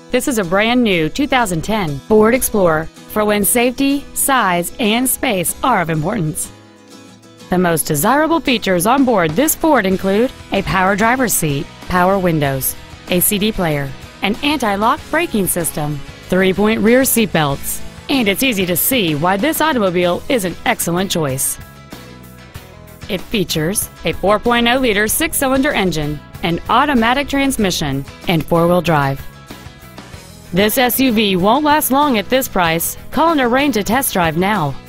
This is a brand new 2010 Ford Explorer for when safety, size, and space are of importance. The most desirable features on board this Ford include a power driver's seat, power windows, a CD player, an anti-lock braking system, 3-point rear seat belts, and it's easy to see why this automobile is an excellent choice. It features a 4.0-liter 6-cylinder engine, an automatic transmission, and 4-wheel drive. This SUV won't last long at this price. Call and arrange a test drive now.